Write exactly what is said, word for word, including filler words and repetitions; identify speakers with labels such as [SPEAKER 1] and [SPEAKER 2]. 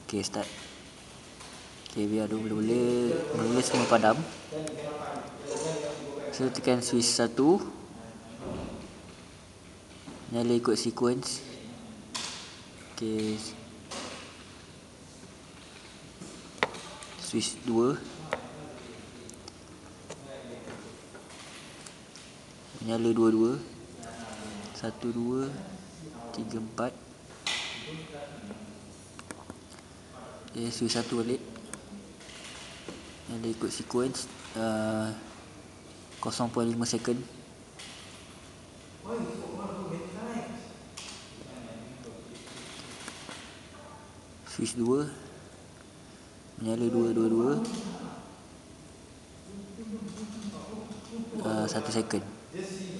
[SPEAKER 1] Okay, start. Okay, biar boleh boleh semua padam. So tekan switch satu, nyala ikut sequence. Okay, switch dua, nyala dua-dua. Satu, dua, tiga, empat. Okay, switch satu balik, nyala ikut sequence. uh, kosong perpuluhan lima second. Switch dua, menyala dua, dua, dua. uh, satu second.